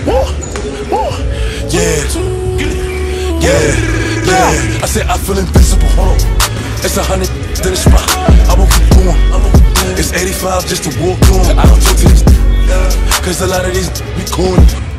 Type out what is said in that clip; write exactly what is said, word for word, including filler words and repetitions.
Yeah, yeah, yeah. I said I feel invincible. It's a hundred in the spot. I won't keep going. It's eighty-five just to walk on. I don't talk to these, cause a lot of these be corny.